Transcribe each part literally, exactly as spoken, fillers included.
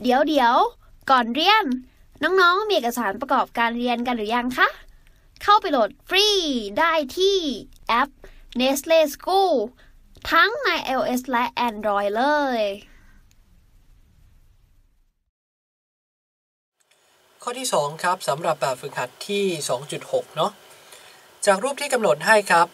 เดี๋ยวเดี๋ยวก่อนเรียนน้องๆมีเอกสารประกอบการเรียนกันหรือยังคะเข้าไปโหลดฟรีได้ที่แอป Nestle School ทั้งใน iOS และ Android เลยข้อที่สองครับสำหรับแบบฝึกหัดที่ สองจุดหก เนาะจากรูปที่กำหนดให้ครับ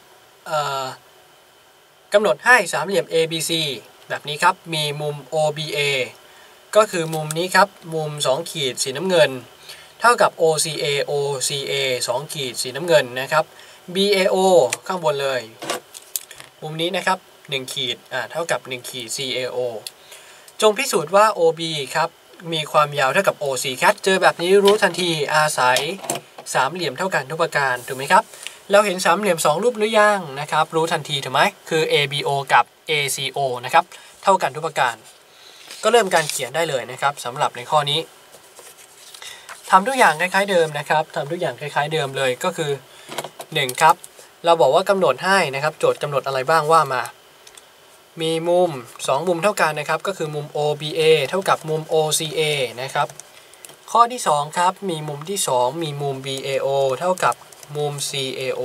กำหนดให้สามเหลี่ยม เอ บี ซี แบบนี้ครับมีมุม โอ บี เอ ก็คือมุมนี้ครับมุมสองขีดสีน้ำเงินเท่ากับ โอ ซี เอ โอ ซี เอ สองขีดสีน้ำเงินนะครับ บี เอ โอ ข้างบนเลยมุมนี้นะครับหนึ่งขีดอ่าเท่ากับหนึ่งขีด ซี เอ โอ จงพิสูจน์ว่า โอ บี ครับมีความยาวเท่ากับ โอ ซี แคทเจอแบบนี้รู้ทันทีอาศัยสามเหลี่ยมเท่ากันทุกประการถูกไหมครับเราเห็นสามเหลี่ยมสองรูปหรือยังนะครับรู้ทันทีถูกไหมคือ เอ บี โอ กับ เอ ซี โอ นะครับเท่ากันทุกประการก็เริ่มการเขียนได้เลยนะครับสำหรับในข้อนี้ทำทุกอย่างคล้ายๆเดิมนะครับทำทุกอย่างคล้ายๆเดิมเลยก็คือหนึ่งครับเราบอกว่ากำหนดให้นะครับโจทย์กำหนดอะไรบ้างว่ามามีมุมสองมุมเท่ากันนะครับก็คือมุม โอ บี เอ เท่ากับมุม โอ ซี เอ นะครับข้อที่สองครับมีมุมที่สองมีมุม บี เอ โอ เท่ากับมุม ซี เอ โอ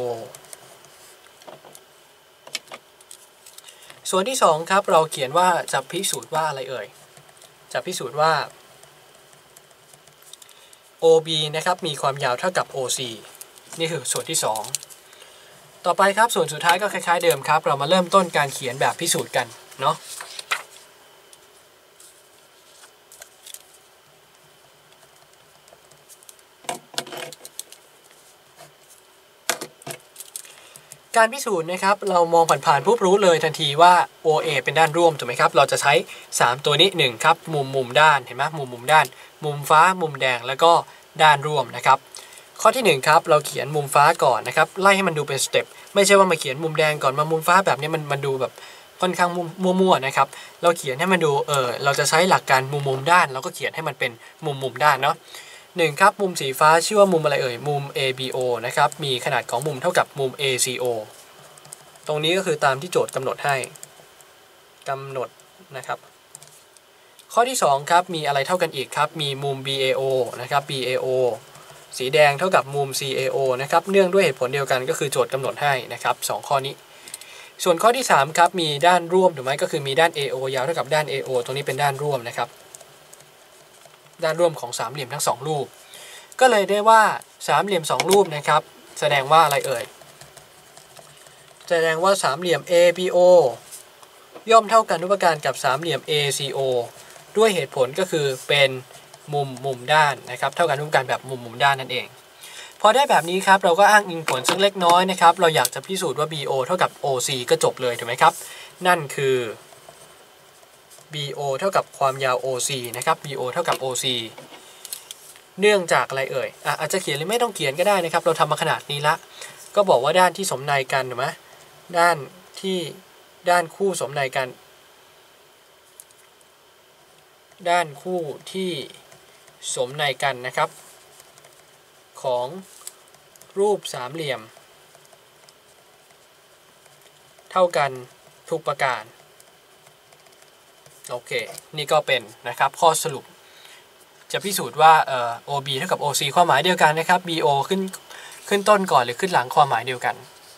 ส่วนที่สองครับเราเขียนว่าจะพิสูจน์ว่าอะไรเอ่ยจะพิสูจน์ว่า โอ บี นะครับมีความยาวเท่ากับ โอ ซี นี่คือส่วนที่สองต่อไปครับส่วนสุดท้ายก็คล้ายๆเดิมครับเรามาเริ่มต้นการเขียนแบบพิสูจน์กันเนาะการพิสูจน์นะครับเรามองผ่านๆปุ๊บรู้เลยทันทีว่า โอ เอ เป็นด้านร่วมถูกไหมครับเราจะใช้สามตัวนี้หนึ่งครับมุมมุมด้านเห็นไหมมุมมุมด้านมุมฟ้ามุมแดงแล้วก็ด้านร่วมนะครับข้อที่หนึ่งครับเราเขียนมุมฟ้าก่อนนะครับไล่ให้มันดูเป็นสเต็ปไม่ใช่ว่ามาเขียนมุมแดงก่อนมามุมฟ้าแบบนี้มันมันดูแบบค่อนข้างมั่วๆนะครับเราเขียนให้มันดูเออเราจะใช้หลักการมุมมุมด้านเราก็เขียนให้มันเป็นมุมมุมด้านเนาะหนึ่งครับมุมสีฟ้าชื่อว่ามุมอะไรเอ่ยมุม เอ บี โอ นะครับมีขนาดของมุมเท่ากับมุม เอ ซี โอ ตรงนี้ก็คือตามที่โจทย์กำหนดให้กำหนดนะครับข้อที่สองครับมีอะไรเท่ากันอีกครับมีมุม บี เอ โอ นะครับ บี เอ โอ สีแดงเท่ากับมุม ซี เอ โอ นะครับเนื่องด้วยเหตุผลเดียวกันก็คือโจทย์กำหนดให้นะครับสองข้อนี้ส่วนข้อที่สามครับมีด้านร่วมถูกไหมก็คือมีด้าน เอ โอ ยาวเท่ากับด้าน เอ โอ ตรงนี้เป็นด้านร่วมนะครับด้านร่วมของสามเหลี่ยมทั้งสองรูปก็เลยได้ว่าสามเหลี่ยมสองรูปนะครับแสดงว่าอะไรเอ่ยแสดงว่าสามเหลี่ยม เอ บี โอ ย่อมเท่ากันทุกประการกับสามเหลี่ยม เอ ซี โอ ด้วยเหตุผลก็คือเป็นมุมมุมด้านนะครับเท่ากันทุกประการแบบมุมมุมด้านนั่นเองพอได้แบบนี้ครับเราก็อ้างอิงผลสักเล็กน้อยนะครับเราอยากจะพิสูจน์ว่า บี โอ เท่ากับ โอ ซี ก็จบเลยถูกไหมครับนั่นคือ บี โอ เท่ากับความยาว โอ ซี นะครับ บี โอ เท่ากับ โอ ซี เนื่องจากอะไรเอ่ยอ่ะอาจจะเขียนหรือไม่ต้องเขียนก็ได้นะครับเราทำมาขนาดนี้ละก็บอกว่าด้านที่สมในกันถูกไหมด้านที่ด้านคู่สมในกันด้านคู่ที่สมในกันนะครับของรูปสามเหลี่ยมเท่ากันทุกประการโอเคนี่ก็เป็นนะครับข้อสรุปจะพิสูจน์ว่าเอ่อ โอ บี เท่ากับ โอ ซี ความหมายเดียวกันนะครับ บี โอ ขึ้นขึ้นต้นก่อนหรือขึ้นหลังความหมายเดียวกัน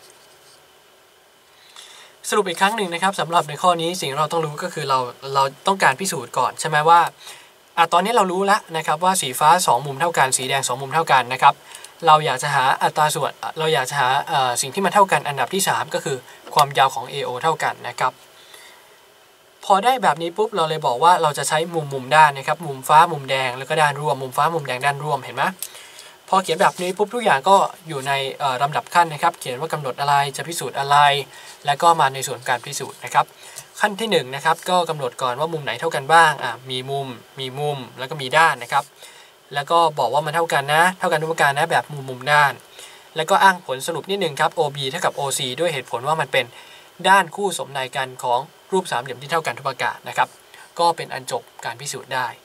สรุปอีกครั้งหนึ่งนะครับสำหรับในข้อนี้สิ่งที่เราต้องรู้ก็คือเราเราต้องการพิสูจน์ก่อนใช่ไหมว่าอ่ะตอนนี้เรารู้แล้วนะครับว่าสีฟ้าสองมุมเท่ากันสีแดงสองมุมเท่ากันนะครับเราอยากจะหาอัตราส่วนเราอยากจะหาสิ่งที่มันเท่ากันอันดับที่สามก็คือความยาวของ เอ โอ เท่ากันนะครับพอได้แบบนี้ปุ๊บเราเลยบอกว่าเราจะใช้มุมมุมด้านนะครับมุมฟ้ามุมแดงแล้วก็ด้านร่วมมุมฟ้ามุมแดงด้านร่วมเห็นไหมพอเขียนแบบนี้ปุ๊บทุกอย่างก็อยู่ในลำดับขั้นนะครับเขียนว่ากำหนดอะไรจะพิสูจน์อะไรแล้วก็มาในส่วนการพิสูจน์นะครับขั้นที่หนึ่งนะครับก็กำหนดก่อนว่ามุมไหนเท่ากันบ้างอ่ะมีมุมมีมุมแล้วก็มีด้านนะครับแล้วก็บอกว่ามันเท่ากันนะเท่ากันทุกประการนะแบบมุมมุมด้านแล้วก็อ้างผลสรุปนิดนึงครับ โอ บี เท่ากับ โอ ซี ด้วยเหตุผลว่ามันเป็นด้านคู่สมในกันของรูปสามเหลี่ยมที่เท่ากันทุกประการนะครับก็เป็นอันจบการพิสูจน์ได้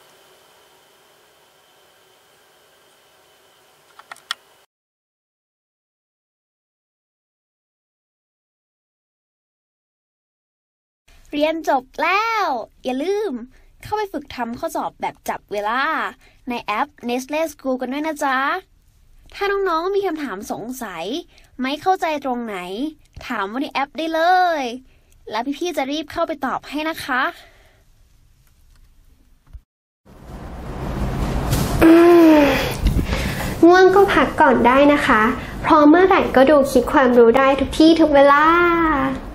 เรียนจบแล้วอย่าลืมเข้าไปฝึกทำข้อสอบแบบจับเวลาในแอป Nestle School กันด้วยนะจ๊ะถ้าน้องๆมีคำถามสงสัยไม่เข้าใจตรงไหนถามว่าในแอปได้เลยแล้วพี่ๆจะรีบเข้าไปตอบให้นะคะง่วงก็พักก่อนได้นะคะเพราะเมื่อไหร่ก็ดูคลิปความรู้ได้ทุกที่ทุกเวลา